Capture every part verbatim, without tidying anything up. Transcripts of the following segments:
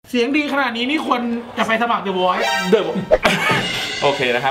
เสียงดีขนาดนี้นี่ควรจะไปสมัคร The Voice เดี๋ยวโอเคนะครับ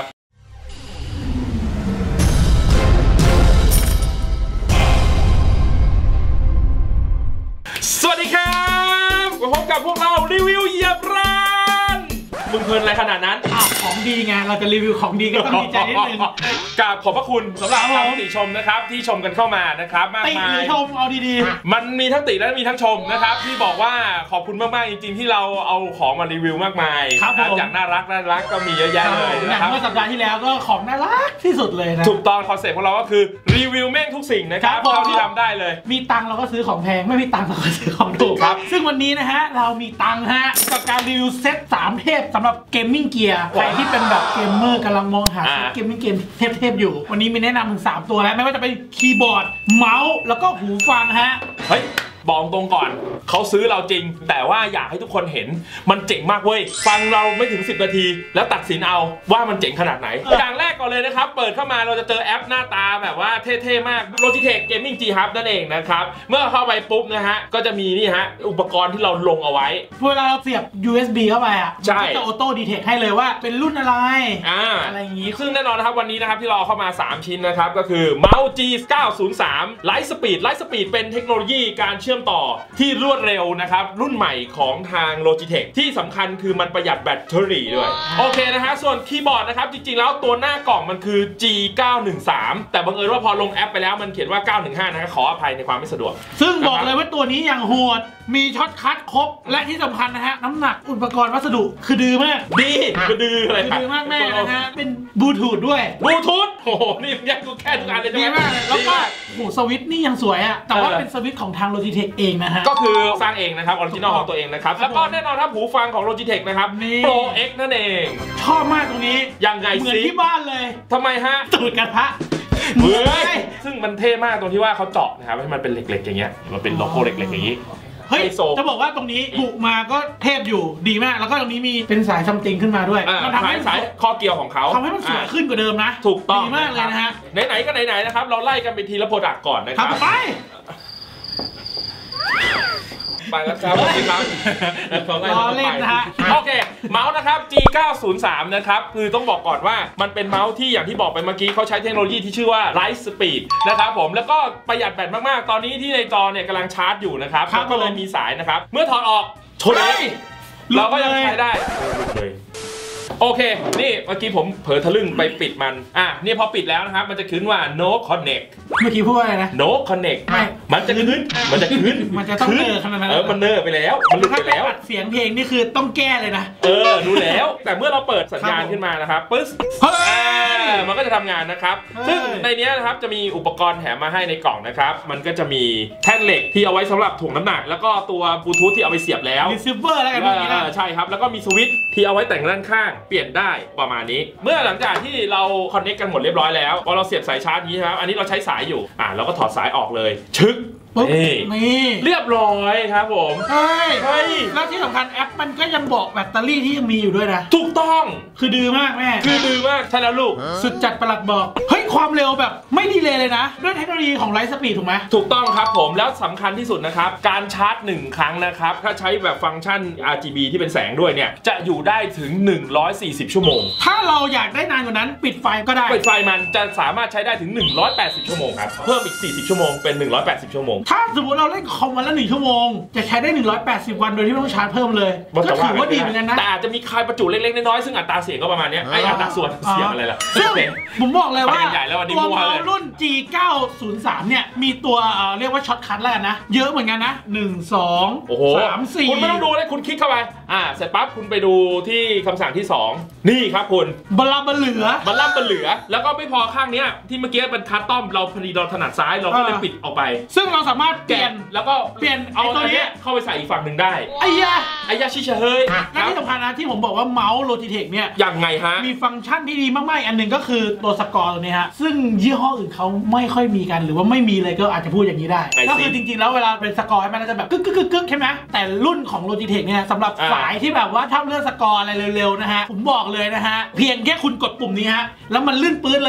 สวัสดีครับมาพบกับพวกเรารีวิวเหยียบร้านมึงเพลินอะไรขนาดนั้นอ้าวของดีไงเราจะรีวิวของดีก็ต้องดีใจนิดนึงกราบขอบพระคุณสำหรับคำติชมนะครับที่ชมกันเข้ามานะครับมากมายติชมเอาดีๆมันมีทั้งติและมีทั้งชมนะครับที่บอกว่าขอบคุณมากๆจริงๆที่เราเอาของมารีวิวมากมายอย่างน่ารักน่ารักก็มีเยอะแยะเลยนะครับเมื่อสัปดาห์ที่แล้วก็ของน่ารักที่สุดเลยนะถูกต้องคอนเซ็ปต์ของเราก็คือรีวิวแม่งทุกสิ่งนะครับเท่าที่ทำได้เลยมีตังค์เราก็ซื้อของแพงไม่มีตังค์เราก็ซื้อของถูกครับซึ่งวันนี้นะฮะเรามีตังค์ฮะกับการรีวิวเซตสามเทพสำหรับเกมมิ่งเกียร์ใครที่เป็นแบบเกมเมอร์กำลังมองหาเกมมิ่งเกมเทพๆอยู่วันนี้มีแนะนำถึงสามตัวแล้วไม่ว่าจะเป็นคีย์บอร์ดเมาส์แล้วก็หูฟังฮะเฮ้ยบอกตรงก่อนเขาซื้อเราจริงแต่ว่าอยากให้ทุกคนเห็นมันเจ๋งมากเว้ยฟังเราไม่ถึงสิบนาทีแล้วตัดสินเอาว่ามันเจ๋งขนาดไหนอย่างแรกก่อนเลยนะครับเปิดเข้ามาเราจะเจอแอปหน้าตาแบบว่าเท่ๆมาก Logitech Gaming G Hub นั่นเองนะครับเมื่อเข้าไปปุ๊บนะฮะก็จะมีนี่ฮะอุปกรณ์ที่เราลงเอาไว้เวลาเราเสียบ ยู เอส บี เข้าไปอ่ะมันก็จะออโต้ดีเทคให้เลยว่าเป็นรุ่นอะไรอ่าอะไรอย่างงี้ซึ่งแน่นอนนะครับวันนี้นะครับที่เราเข้ามาสามชิ้นนะครับก็คือเมาส์ จี เก้าศูนย์สาม Light Speed Light Speed เป็นเทคโนโลยีการเชื่อมต่อที่รวดเร็วนะครับรุ่นใหม่ของทาง Logitech ที่สำคัญคือมันประหยัดแบตเตอรี่ด้วยโอเคนะฮะส่วนคีย์บอร์ดนะครับจริงๆแล้วตัวหน้ากล่องมันคือ จี เก้าหนึ่งสาม แต่บังเอิญว่าพอลงแอปไปแล้วมันเขียนว่าเก้าหนึ่งห้านะครับขออภัยในความไม่สะดวกซึ่งบอกเลยว่าตัวนี้อย่างโหดมีช็อตคัทครบและที่สำคัญนะฮะน้ำหนักอุปกรณ์วัสดุคือดื้อมากดีคือดื้ออะไรคือดื้อมากแม่นะฮะเป็นบลูทูธด้วยบลูทูธโอ้โหนี่แยกกูแค่ทุกอันเลยดีมากแล้วก็โหสวิตช์นี่ยังสวยอ่ะแต่ว่าเป็นสวิตช์ของทาง Logitech เองนะฮะก็คือสร้างเองนะครับออริจินอลของตัวเองนะครับแล้วก็แน่นอนครับหูฟังของ Logitech นะครับ Pro X นั่นเองชอบมากตรงนี้ยังไงเหมือนที่บ้านเลยทำไมฮะตูดกระทะเหมือนซึ่งมันเท่มากตรงที่ว่าเขาเจาะนะครับให้มันเป็นเหล็กๆอย่างเงี้ยมันเป็นโลโก้เหล็กๆอย่างนี้เฮ้ยจะบอกว่าตรงนี้บุกมาก็เทพอยู่ดีมากแล้วก็ตรงนี้มีเป็นสายซัมติงขึ้นมาด้วยมันทำให้สายข้อเกี่ยวของเขาทำให้มันสวยขึ้นกว่าเดิมนะถูกต้องดีมากเลยนะฮะไหนๆก็ไหนๆนะครับเราไล่กันไปทีละโปรดักต์ก่อนนะครับไปไปแล้วครับสวัสดีครับรอเล่นนะฮะโอเคเมาส์นะครับ จี เก้าศูนย์สาม นะครับคือต้องบอกก่อนว่ามันเป็นเมาส์ที่อย่างที่บอกไปเมื่อกี้เขาใช้เทคโนโลยีที่ชื่อว่า Light Speed นะครับผมแล้วก็ประหยัดแบตมากๆตอนนี้ที่ในจอเนี่ยกำลังชาร์จอยู่นะครับก็เลยมีสายนะครับเมื่อถอดออกชนเลยเราก็ยังใช้ได้โอเคนี่เมื่อกี้ผมเผลอทะลึ่งไปปิดมันอ่ะนี่พอปิดแล้วนะครับมันจะขึ้นว่า no connect เมื่อกี้พูดอะไรนะ no connect ไม่มันจะขึ้นมันจะขึ้นมันจะต้องเนอขนาดนั้นเออมันเนอไปแล้วมันลุกไปแล้วเสียงเพลงนี่คือต้องแก้เลยนะเออดูแล้วแต่เมื่อเราเปิดสัญญาณขึ้นมานะครับปึ๊บมันก็จะทำงานนะครับซึ่งในนี้นะครับจะมีอุปกรณ์แถมมาให้ในกล่องนะครับมันก็จะมีแท่นเหล็กที่เอาไว้สำหรับถ่วงน้ำหนักแล้วก็ตัวบลูทูธที่เอาไปเสียบแล้วรีเซิร์ฟเวอร์แล้วกันใช่ครับแล้วก็มีสวิตช์ที่เอาไว้แต่งด้านข้างเปลี่ยนได้ประมาณนี้เมื่อหลังจากที่เราคอนเนคกันหมดเรียบร้อยแล้วพอเราเสียบสายชาร์จนี้ครับอันนี้เราใช้สายอยู่อ่าเราก็ถอดสายออกเลยชึกนี่เรียบร้อยครับผมเฮ้ยเฮ้ยแล้วที่สำคัญแอปมันก็ยังบอกแบตเตอรี่ที่ยังมีอยู่ด้วยนะถูกต้องคือดื้อมากแม่คือดื้อมากใช่แล้วลูกสุดจัดประหลัดบอกเฮ้ยความเร็วแบบไม่ดีเลยเลยนะด้วยเทคโนโลยีของ Light Speed ถูกไหมถูกต้องครับผมแล้วสำคัญที่สุดนะครับการชาร์จหนึ่งครั้งนะครับถ้าใช้แบบฟังก์ชัน อาร์ จี บี ที่เป็นแสงด้วยเนี่ยจะอยู่ได้ถึงหนึ่งร้อยสี่สิบชั่วโมงถ้าเราอยากได้นานกว่านั้นปิดไฟก็ได้ปิดไฟมันจะสามารถใช้ได้ถึงหนึ่งร้อยแปดสิบชั่วโมงครับเพิ่มอีกสี่สิบชั่วโมงเป็นหนึ่งร้อยแปดสิบชั่วโมงถ้าสมมติเราเล่นคอมวันละหนึ่งชั่วโมงจะใช้ได้หนึ่งร้อยแปดสิบวันโดยที่ไม่ต้องชาร์จเพิ่มเลยก็ถือว่าดีเหมือนกันนะแต่อาจจะมีคายประจุเล็กๆน้อยๆซึ่งอัตราเสียงก็ประมาณนี้ไอ้อัตราส่วนเสียงอะไรล่ะซึ่งผมบอกเลยว่าตัวเมาส์รุ่น จี เก้าศูนย์สาม เนี่ยมีตัวเรียกว่าช็อตคัทแล้วนะเยอะเหมือนกันนะหนึ่ง สอง สาม สี่คุณไม่ต้องดูเลยคุณคลิกเข้าไปอ่าเสร็จปั๊บคุณไปดูที่คำสั่งที่สองนี่ครับคุณบลาบลเหลือบลาบลเหลือแล้วก็ไม่พอข้างนี้ที่เมื่อกี้เป็นคัสตอมเราพอดีเราถนัดซ้ายเราก็เลยปิดออกไปซึ่งเราสามารถเปลี่ยนแล้วก็เปลี่ยนเอาตัวนี้เข้าไปใส่อีกฝั่งหนึ่งได้ไอ้ยาไอ้ยาชิเชเฮ้ยและที่สำคัญนะที่ผมบอกว่าเมาส์ Logitech เนี่ยยังไงฮะมีฟังก์ชันที่ดีมากๆอันหนึ่งก็คือตัวสกอร์ตัวนี้ฮะซึ่งยี่ห้ออื่นเขาไม่ค่อยมีกันหรือว่าไม่มีเลยก็อาจจะพูดอย่างนี้ได้ก็คือจริงๆแล้วเวลาเป็นสกอร์มันจะแบบกึ๊กกึ๊กกึ๊กใช่ไหมแต่รุ่นของ Logitech เนี่ยสำหรับสายที่แบบว่าถ้าเลือกสกอร์อะไรเร็วๆนะฮะผมบอกเลยนะฮะเพียงแค่คุณกดปุ่มนี้ฮะแล้วมันลื่นปื๊ดเลย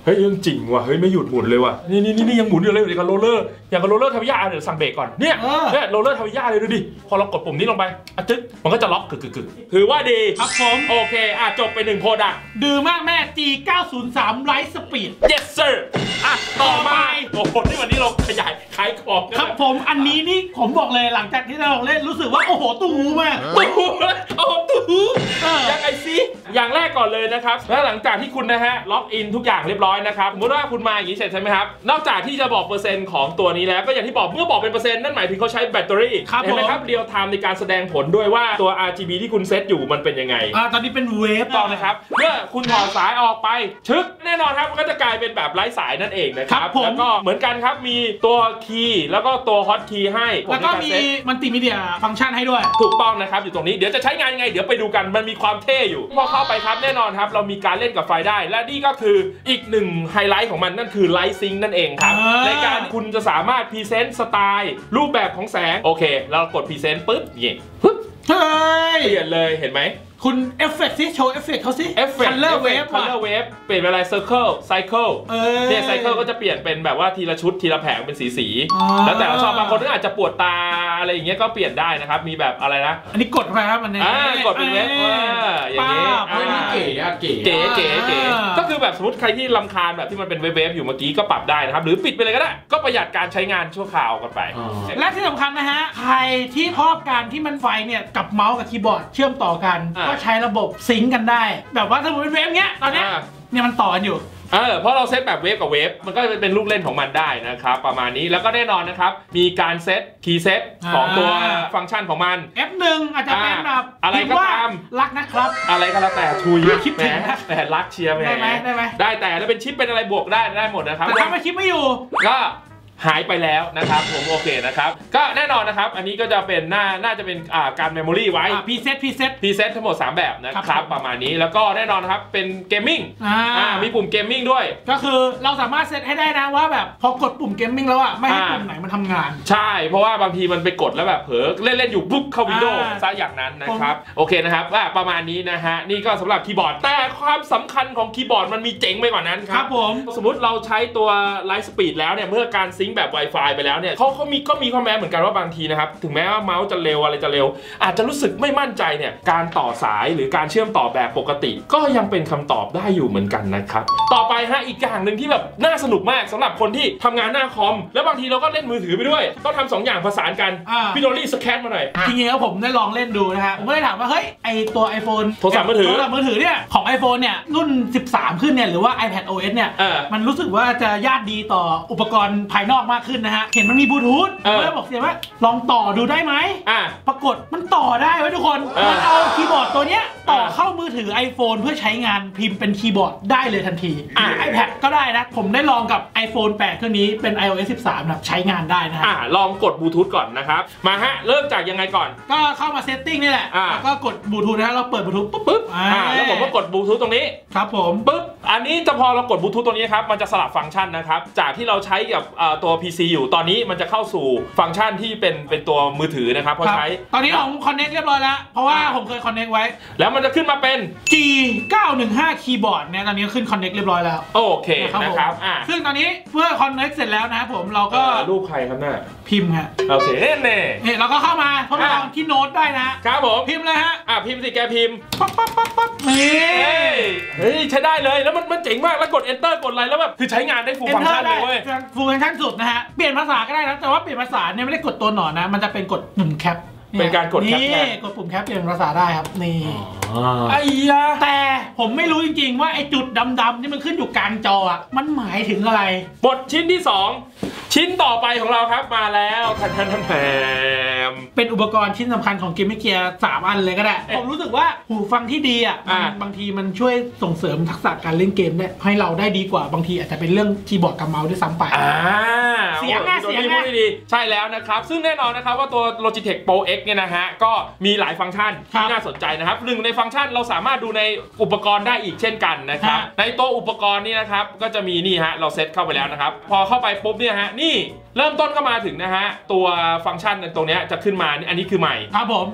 เฮ้ยเรื่องจริงว่ะเฮ้ยไม่หยุดหมุนเลยว่ะนี่นี่นี่ยังหมุนอยู่เลยอย่างกับโรลเลอร์อย่างกับโรลเลอร์ทาวิยาเดี๋ยวสั่งเบรกก่อนเนี่ยเนี่ยโรลเลอร์ทาวิยาเลยดูดิพอเรากดปุ่มนี้ลงไปอ่ะจึ๊กมันก็จะล็อกกึกกึกกึกถือว่าดีครับผมโอเคอ่ะจบไปหนึ่งโปรดักต์ดื้อมากแม่ จี เก้าศูนย์สาม Light Speed yes sir อ่ะต่อมาโอ้โหนี่วันนี้เราขยายขายของครับผมอันนี้นี่ผมบอกเลยหลังจากที่เราเล่นรู้สึกว่าโอ้โหตู้หูมากตู้หูโอ้ตู้หูยังไงซิอย่างแรกก่อนเลยนะครับแล้วหลังจากที่คุณนะฮะล็อกอินทุกอย่างเรียบร้อยนะครับสมมติว่าคุณมาอย่างนี้เสร็จใช่ไหมครับนอกจากที่จะบอกเปอร์เซ็นต์ของตัวนี้แล้วก็อย่างที่บอกเมื่อบอกเป็นเปอร์เซ็นต์นั่นหมายถึงเขาใช้แบตเตอรี่เห็นไหมครับเรียลไทม์ในการแสดงผลด้วยว่าตัว อาร์ จี บี ที่คุณเซตอยู่มันเป็นยังไงอ่าตอนนี้เป็นเวฟต่อนะครับเมื่อคุณถอดสายออกไปชึกแน่นอนครับมันก็จะกลายเป็นแบบไร้สายนั่นเองนะครับแล้วก็เหมือนกันครับมีตัวคีย์แล้วก็ตัวฮอตคีย์ให้แล้วก็มีมัลติมีเดียฟังก์ชันให้ด้วยถูกต้องนะครับอยู่ตรงนี้เดี๋ยวจะใช้งานยังไงเดี๋ยวไปดูกันมันมีความเท่อยู่พอเข้าไปครับแน่นอนครับเรามีการเล่นกับไฟได้และนี่ก็คืออีกหนึ่งไฮไลท์ของมันนั่นคือไลท์ซิงค์นั่นเองครับในการคุณจะสามารถพรีเซนต์สไตล์รูปแบบของแสงโอเคเรากดพรีเซนต์ปุ๊บเย่ปุ๊บเฮ้ยเปลี่ยนเลยเห็นไหมคุณเอฟเฟกต์สิโชว์เอฟเฟกต์เขาสิเอฟเฟกต์ Color Wave Color Wave เปลี่ยนเป็นอะไร Circle Cycle เนี่ย Cycle ก็จะเปลี่ยนเป็นแบบว่าทีละชุดทีละแผงเป็นสีสีแล้วแต่เราชอบบางคนก็อาจจะปวดตาอะไรอย่างเงี้ยก็เปลี่ยนได้นะครับมีแบบอะไรนะอันนี้กดครับมันอ่ากดเป็นเวฟอย่างงี้เก๋อะเก๋เก๋เก๋เก๋ก็คือแบบสมมติใครที่รำคาญแบบที่มันเป็นเวฟอยู่เมื่อกี้ก็ปรับได้นะครับหรือปิดไปเลยก็ได้ก็ประหยัดการใช้งานชั่วคราวกันไปและที่สำคัญนะฮะใครที่ชอบการที่มันไฟเนี่ยกับเมาส์กับคีย์บอร์ดเชื่อมต่อกันก็ใช้ระบบซิงค์กันได้แบบว่าถ้าสมมติเป็นเวฟเงี้ยตอนนี้เนี่ยมันต่อกันอยู่เออเพราะเราเซตแบบเวฟกับเวฟมันก็จะเป็นลูกเล่นของมันได้นะครับประมาณนี้แล้วก็แน่นอนนะครับมีการเซตคีย์เซตของตัวฟังก์ชันของมันเอฟ หนึ่ง อาจจะเป็นแบบอะไรก็ตามรักนะครับอะไรก็แล้วแต่ทุยคิดถึงแต่รักเชียร์ได้ไหมได้ไหมได้แต่แล้วเป็นชิปเป็นอะไรบวกได้ได้หมดนะครับแต่ถ้าไม่ชิปไม่อยู่ก็หายไปแล้วนะครับผมโอเคนะครับก็แน่นอนนะครับอันนี้ก็จะเป็นน่าน่าจะเป็นการเมมโมรี่ไว้พรีเซตพรีเซตพรีเซตทั้งหมดสามแบบนะครับประมาณนี้แล้วก็แน่นอนนะครับเป็นเกมมิ่งอ่ามีปุ่มเกมมิ่งด้วยก็คือเราสามารถเซตให้ได้นะว่าแบบพอกดปุ่มเกมมิ่งแล้วอ่ะไม่ให้ปุ่มไหนมันทำงานใช่เพราะว่าบางทีมันไปกดแล้วแบบเผลอเล่นเล่นอยู่ปุ๊บเข้าวิดีโอซะอย่างนั้นนะครับโอเคนะครับว่าประมาณนี้นะฮะนี่ก็สำหรับคีย์บอร์ดแต่ความสำคัญของคีย์บอร์ดมันมีเจ๋งไปกว่านั้นครับผมสมมติเราใช้ตัว Light Speed แล้วเนี่ยเมื่อการซิงค์แบบ Wi-Fi ไปแล้วเนี่ยเขาเขามีก็มีข้อแม้เหมือนกันว่าบางทีนะครับถึงแม้ว่าเมาส์จะเร็วอะไรจะเร็วอาจจะรู้สึกไม่มั่นใจเนี่ยการต่อสายหรือการเชื่อมต่อแบบปกติก็ยังเป็นคำตอบได้อยู่เหมือนกันนะครับต่อไปฮะอีกอย่างหนึ่งที่แบบน่าสนุกมากสำหรับคนที่ทำงานหน้าคอมแล้วบางทีเราก็เล่นมือถือไปด้วยต้องทำสองอย่างผสานกันพี่โดลี่สแคนมาหน่อยจริงๆแล้วผมได้ลองเล่นดูนะฮะผมก็ได้ถามว่าเฮ้ยไอตัว iPhone โทรศัพท์มือถือโทรศัพท์มือถือเนี่ยของ iPhone เนี่ยรุ่นสิบสามขึ้นเนี่ยหรือว่า iPad โอ เอส เนี่ยมันรู้สึกว่าจะญาติดีต่ออุปกรณ์ภายนอกมากขึ้นนะฮะเห็นมันมีบลูทูธแล้วบอกเสียว่าลองต่อดูได้ไหมอ่าปรากฏมันต่อได้ไว้ทุกคนมันเอาคีย์บอร์ดตัวเนี้ยต่อเข้ามือถือ iPhone เพื่อใช้งานพิมพ์เป็นคีย์บอร์ดได้เลยทันทีอ่า iPad ก็ได้นะผมได้ลองกับ iPhone แปดเครื่องนี้เป็น ไอ โอ เอส สิบสามนะใช้งานได้นะอ่าลองกดบลูทูธก่อนนะครับมาฮะเริ่มจากยังไงก่อนก็เข้ามาเซตติ้งนี่แหละแล้วก็กดบลูทูธนะเราเปิดบลูทูธปุ๊บปุ๊บอ่าแล้วผมก็กดบลูทูธตรงนี้ครับผมปุ๊บอันนี้จะพอเรากดบลูทูธตรงนี้ครับมันจะสลับฟังก์ชันนะครับจากที่เราใช้กับตัว พี ซี อยู่ตอนนี้มันจะเข้าสู่ฟังก์ชันที่เป็นเป็นตัวมือถือนะครับพอใช้ตอนนี้ผมคอนเนคเรียบร้อยแล้วเพราะว่าผมเคยคอนเนคไว้แล้วมันจะขึ้นมาเป็นจี เก้าหนึ่งห้า คีย์บอร์ดเนี่ยตอนนี้ขึ้นคอนเนคเรียบร้อยแล้วโอเคนะครับซึ่งตอนนี้เมื่อคอนเนคเสร็จแล้วนะครับผมเราก็รูปใครครับเนี่ยพิมพ์ฮะโอเคเน่เนี่ยเราก็เข้ามาทดลองที่โน้ตได้นะครับผมพิมพ์เลยฮะอ่ะพิมพ์สิแกพิมพ์ปั๊บปั๊บปั๊บปั๊บนี่เฮ้ยใช้ได้เลยแล้วมันมันเจ๋งมากแล้วกด enter กดอะไรแล้วแบบคือใช้งานได้ฟูลฟังก์ชันเลยเว้ยฟูลฟังก์ชันสุดนะฮะเปลี่ยนภาษาก็ได้นะแต่ว่าเปลี่ยนภาษาเนี่ยไม่ได้กดตัวหนอนนะมันจะเป็นกดปุ่มแคปเป็นการกดแคปนี่กดปุ่มแคปเปลี่ยนภาษาได้ครับนี่ไอ้ยาแต่ผมไม่รู้จริงๆว่าไอ้จุดดำๆที่มันขึ้นอยู่กลางจออ่ะมันหมายถึงอะไรบทชิ้นที่สองชิ้นต่อไปของเราครับมาแล้วทันทันทันแถมเป็นอุปกรณ์ชิ้นสำคัญของเกมมิ่งเกียร์สามอันเลยก็ได้ผมรู้สึกว่าหูฟังที่ดีอ่ะบางทีมันช่วยส่งเสริมทักษะการเล่นเกมได้ให้เราได้ดีกว่าบางทีอาจจะเป็นเรื่องคีย์บอร์ดกับเมาส์ด้วยซ้ำไปเสียงแน่เสียงแน่ดีใช่แล้วนะครับซึ่งแน่นอนนะครับว่าตัว Logitech Pro X เนี่ยนะฮะก็มีหลายฟังก์ชันที่น่าสนใจนะครับหนึ่งในฟังก์ชันเราสามารถดูในอุปกรณ์ได้อีกเช่นกันนะครับในตัวอุปกรณ์นี้นะครับก็จะมีนี่ฮะเราเซตเข้าไปแล้วนะครับพอเข้าไปปุ๊บเนี่ยฮะนี่เริ่มต้นก็มาถึงนะฮะตัวฟังก์ชันตรงนี้จะขึ้นมาอันนี้คือใหม่ครับผมเรา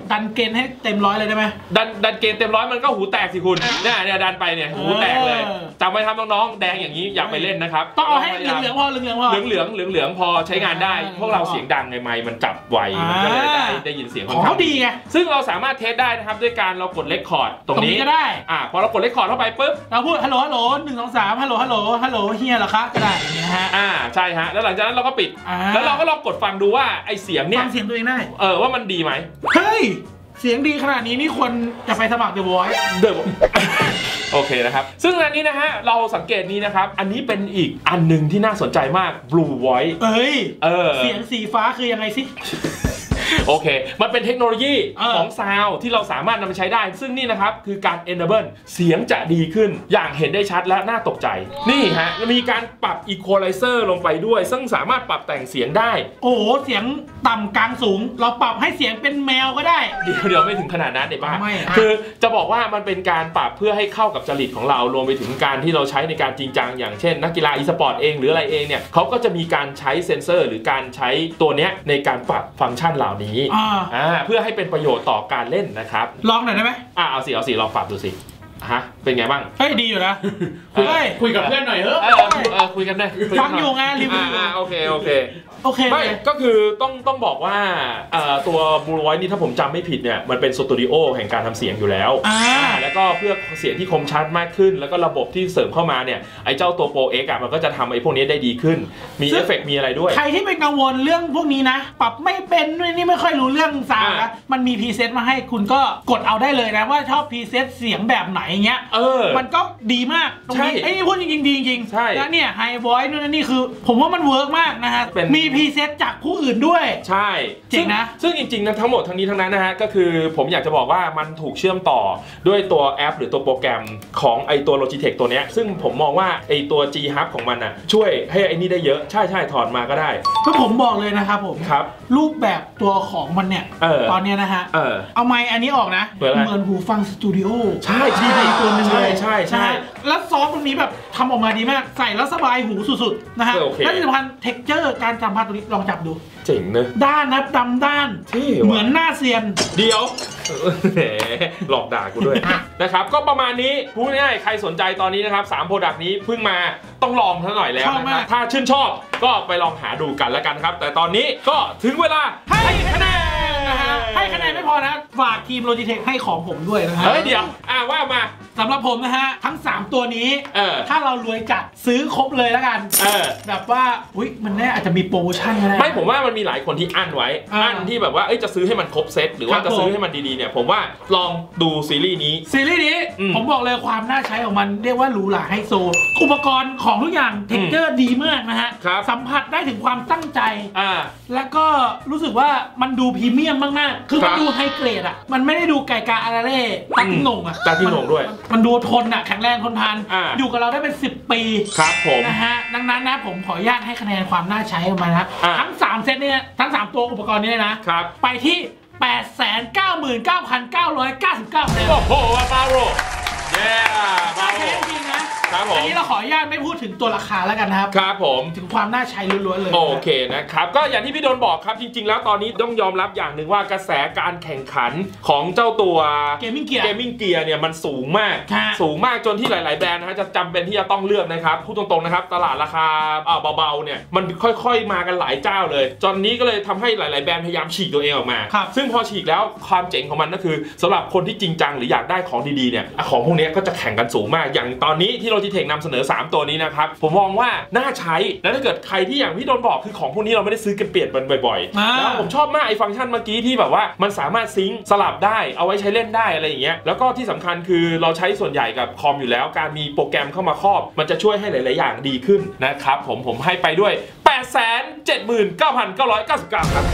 ดันเกณฑ์ให้เต็มร้อยเลยได้ไหมดันดันเกณฑ์เต็มร้อยมันก็หูแตกสิคุณเนี่ยเนี่ยดันไปเนี่ยหูแตกเลยจำไว้ครับน้องๆแดงอย่างนี้อยากไปเล่นนะครับต้องเอาให้เหลืองๆพอเหลืองๆพอเหลืองๆเหลืองๆพอใช้งานได้พวกเราเสียงดังไงไมค์มันจับไวมันก็เลยได้ได้ยินเสียงของเขาดีไงซึ่งเราสามารถเทสได้นะครับด้วยการเรากดเลคคอร์ดตรงนี้ก็ได้อ่าพอเรากดเลคคอร์ดเข้าไปปุ๊บเราพูดฮัลโหลฮัลโหลหนึ่งสองสามฮัลโหลฮัลโหลฮัลโหลเฮียเหรอคะก็ได้อย่างเงี้ยฮะอ่าใช่ฮะแล้วหลังจากนั้นเราก็ปิดแล้วเราก็ลองกดฟังดูว่าไอเสียงเนี่ยฟังเสียงตัวเองได้เออว่ามันดีไหมเฮ้ยเสียงดีขนาดนี้นี่ควรจะไปสมัคร The Voice เดอะโอเคนะครับซึ่งอันนี้นะฮะเราสังเกตนี้นะครับอันนี้เป็นอีกอันหนึ่งที่น่าสนใจมาก Blue Voice เอ้ยเออเสียงสีฟ้าคือยังไงสิโอเคมันเป็นเทคโนโลยีของซาวด์ที่เราสามารถนำไปใช้ได้ซึ่งนี่นะครับคือการ enable เสียงจะดีขึ้นอย่างเห็นได้ชัดและน่าตกใจนี่ฮะมีการปรับ equalizer ลงไปด้วยซึ่งสามารถปรับแต่งเสียงได้โอ้โหเสียงต่ำกลางสูงเราปรับให้เสียงเป็นแมวก็ได้เดี๋ยวเดี๋ยวไม่ถึงขนาดนั้นเด็กบ้าคือจะบอกว่ามันเป็นการปรับเพื่อให้เข้ากับจริตของเรารวมไปถึงการที่เราใช้ในการจริงจังอย่างเช่นนักกีฬาอีสปอร์ตเองหรืออะไรเองเนี่ยเขาก็จะมีการใช้เซ็นเซอร์หรือการใช้ตัวเนี้ยในการปรับฟังก์ชันเหล่านี้อ่าเพื่อให้เป็นประโยชน์ต่อการเล่นนะครับลองหน่อยได้ไหมอ่าเอาสิเอาสิลองปรับดูสิฮะเป็นไงบ้างเฮ้ยดีอยู่นะคุยคุยกับเพื่อนหน่อยเฮ้ยเออคุยกันได้ฟังอยู่ไงรีวิวอ่าโอเคโอเคโอเคไม่ก็คือต้องต้องบอกว่าตัว Blue Voice นี่ถ้าผมจำไม่ผิดเนี่ยมันเป็นสตูดิโอแห่งการทำเสียงอยู่แล้วอ่าแล้วก็เพื่อเสียงที่คมชัดมากขึ้นแล้วก็ระบบที่เสริมเข้ามาเนี่ยไอ้เจ้าตัว Pro X อ่ะมันก็จะทำไอ้พวกนี้ได้ดีขึ้นมีเอฟเฟกต์มีอะไรด้วยใครที่เป็นกังวลเรื่องพวกนี้นะปรับไม่เป็นนี่ไม่ค่อยรู้เรื่องซาวด์นะมันมีพรีเซตมาให้คุณก็กดเอาได้เลยนะว่าชอบพรีเซตเสียงแบบไหนเงี้ยเออมันก็ดีมากตรงนี้ไอ้นี่พูดจริงๆดีจริงๆใช่แล้วเนี่ยไฮวอยซ์นู่นนี่คือผมว่ามันเวิร์กมากนะฮะมีพรีเซตจากผู้อื่นด้วยใช่จริงนะซึ่งจริงๆนะทั้งหมดทั้งนี้ทั้งนั้นนะฮะก็คือผมอยากจะบอกว่ามันถูกเชื่อมต่อด้วยตัวแอปหรือตัวโปรแกรมของไอตัว Logitech ตัวเนี้ยซึ่งผมมองว่าไอตัว G Hub ของมันอ่ะช่วยให้ไอนี่ได้เยอะใช่ใช่ถอดมาก็ได้ก็ผมบอกเลยนะครับผมครับรูปแบบตัวของมันเนี่ยตอนนี้นะฮะเออเอาไมค์อันนี้ออกนะเหมือนหูฟังสตูดิโอใช่ใช่ตัวนึงเลยใช่ใช่แล้วซอฟต์ตรงนี้แบบทำออกมาดีมากใส่แล้วสบายหูสุดๆนะฮะและที่สำคัญเท็กเจอร์การสัมผัสตรงนี้ลองจับดูเจ๋งเนอะด้านนะดำด้านเหมือนหน้าเซียนเดียวแหมหลอกด่ากูด้วยนะครับก็ประมาณนี้พูดง่ายๆใครสนใจตอนนี้นะครับสามโปรดักต์นี้เพิ่งมาต้องลองซะหน่อยแล้วนะครับถ้าชื่นชอบก็ไปลองหาดูกันแล้วกันครับแต่ตอนนี้ก็ถึงเวลาให้คะแนนนะฮะให้คะแนนไม่พอนะฝากทีม Logitech ให้ของผมด้วยนะฮะเฮ้ยเดี๋ยวอ่าว่ามาสำหรับผมนะฮะทั้งสามตัวนี้ถ้าเรารวยจัดซื้อครบเลยแล้วกันแบบว่าอุ้ยมันแน่อาจจะมีโปรโมชั่นก็ได้ไม่ผมว่ามันมีหลายคนที่อั้นไว้อั้นที่แบบว่าเอ้ยจะซื้อให้มันครบเซตหรือว่าจะซื้อให้มันดีๆเนี่ยผมว่าลองดูซีรีส์นี้ซีรีส์นี้ผมบอกเลยความน่าใช้ของมันเรียกว่าหรูหราไฮโซอุปกรณ์ของทุกอย่างเท็กเจอร์ดีมากนะฮะสัมผัสได้ถึงความตั้งใจแล้วก็รู้สึกว่ามันดูพรีเมียมมากๆคือมันดูไฮเกรดอ่ะมันไม่ได้ดูไก่กาอะไรเล่ตัดทิ้งหนงอ่ะตัดทิ้งหนงด้วยมันดูทนอ่ะแข็งแรงทนทานอยู่กับเราได้เป็นสิบปีครับผมนะฮะดังนั้นนะผมขออนุญาตให้คะแนนความน่าใช้ออกมานะทั้งสามเซตเนี่ยทั้งสามตัวอุปกรณ์นี้นะไปที่ แปดแสนเก้าหมื่นเก้าพันเก้าร้อยเก้าสิบเก้า คะแนนโอ้โหบาโรเย้บาโรจริงนะครับผมอันนี้เราขออนุญาตไม่พูดถึงตัวราคาแล้วกันนะครับครับผมถึงความน่าใช้ล้วนๆเลยโอเคนะครับก็อย่างที่พี่โดนบอกครับจริงๆแล้วตอนนี้ต้องยอมรับอย่างหนึ่งว่ากระแสการแข่งขันของเจ้าตัวเกมมิ่งเกียร์เกมมิ่งเกียร์เนี่ยมันสูงมากสูงมากจนที่หลายๆแบรนด์นะฮะจะจำเป็นที่จะต้องเลือกนะครับพูดตรงๆนะครับตลาดราคาเบาๆเนี่ยมันค่อยๆมากันหลายเจ้าเลยจนนี้ก็เลยทำให้หลายๆแบรนด์พยายามฉีกตัวเองออกมาซึ่งพอฉีกแล้วความเจ๋งของมันก็คือสำหรับคนที่จริงจังหรืออยากได้ของดีๆเนี่ยของพวกนี้ก็จะแข่งกันสูงมากอย่างตอนนี้ที่ Logitech นำเสนอสามตัวนี้นะครับผมมองว่าน่าใช้แล้วถ้าเกิดใครที่อย่างพี่โดนบอกคือของพวกนี้เราไม่ได้ซื้อกันเปลี่ยนมันบ่อยๆแล้วผมชอบมากไอ้ฟังก์ชันเมื่อกี้ที่แบบว่ามันสามารถซิงค์สลับได้เอาไว้ใช้เล่นได้อะไรอย่างเงี้ยแล้วก็ที่สำคัญคือเราใช้ส่วนใหญ่กับคอมอยู่แล้วการมีโปรแกรมเข้ามาครอบมันจะช่วยให้หลายๆอย่างดีขึ้นนะครับผมผมให้ไปด้วย แปดแสนเจ็ดหมื่นเก้าพันเก้าร้อยเก้าสิบเก้า ครับ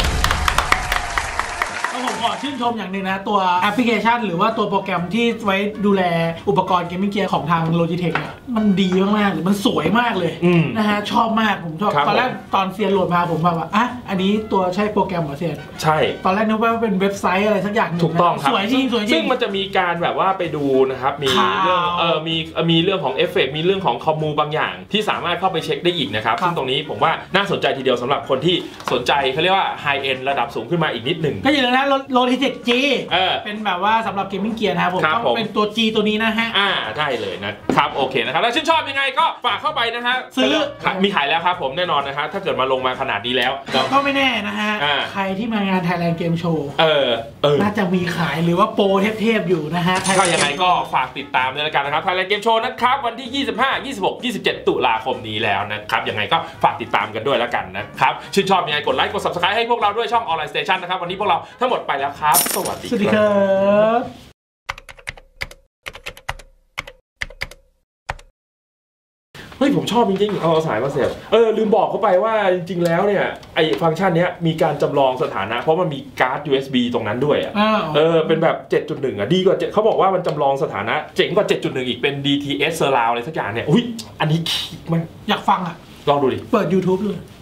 ผมขอชื่นชมอย่างหนึ่งนะตัวแอปพลิเคชันหรือว่าตัวโปรแกรมที่ไว้ดูแลอุปกรณ์เกมมิ่งเกียร์ของทาง Logitech เนี่ยมันดีมากๆเลยมันสวยมากเลยนะฮะชอบมากผมชอบตอนแรกตอนเซียนโหลดมาผมแบบว่าอ่ะอันนี้ตัวใช่โปรแกรมเหรอเซียนใช่ตอนแรกนึกว่าเป็นเว็บไซต์อะไรสักอย่างนึงถูกต้องครับสวยจริงสวยจริงซึ่งมันจะมีการแบบว่าไปดูนะครับมีเรื่องเออมีมีเรื่องของเอฟเฟกต์มีเรื่องของคอมมูบางอย่างที่สามารถเข้าไปเช็คได้อีกนะครับซึ่งตรงนี้ผมว่าน่าสนใจทีเดียวสำหรับคนที่สนใจเขาเรียกว่าไฮเอ็นด์ระดับสูงขึ้นมาอีกนิดหนึ่งก็อย่างนั้น Logitech G เออเป็นแบบว่าสำหรับเกมมิ่งเกียร์นะครับผมต้องเป็นตัว G ตัวนี้นะฮะอ่าได้เลยนะครับโอเคนะครับแล้วชื่นชอบยังไงก็ฝากเข้าไปนะฮะซื้อมีขายแล้วครับผมแน่นอนนะฮะถ้าเกิดมาลงมาขนาดนี้แล้วก็ไม่แน่นะฮะใครที่มางาน Thailand Game Show เออเออน่าจะมีขายหรือว่าโปรเทพๆอยู่นะฮะก็ยังไงก็ฝากติดตามด้วยกันนะครับ Thailand Game Show นะครับวันที่ยี่สิบห้า ยี่สิบหก ยี่สิบเจ็ดตุลาคมนี้แล้วนะครับยังไงก็ฝากติดตามกันด้วยแล้วกันนะครับชื่นชอบยังไงกดไลค์กด Subscribe ให้พวกเราด้วยช่อง Online Station นะครับวันนี้พวกเราทั้งหมดไปแล้วครับสวัสดีครับเฮ้ยผมชอบจริงๆเอาสายมาเสียบเออลืมบอกเขาไปว่าจริงๆแล้วเนี่ยไอฟังก์ชันนี้มีการจำลองสถานะเพราะมันมีการ์ด ยู เอส บี ตรงนั้นด้วยอ่ะเออเป็นแบบ เจ็ดจุดหนึ่ง อ่ะดีกว่าเขาบอกว่ามันจำลองสถานะเจ๋งกว่า เจ็ดจุดหนึ่ง อีกเป็น ดี ที เอส Surround อะไรสักอย่างเนี่ยอุ้ยอันนี้คิดมันอยากฟังอ่ะลองดูดิเปิด YouTube เลย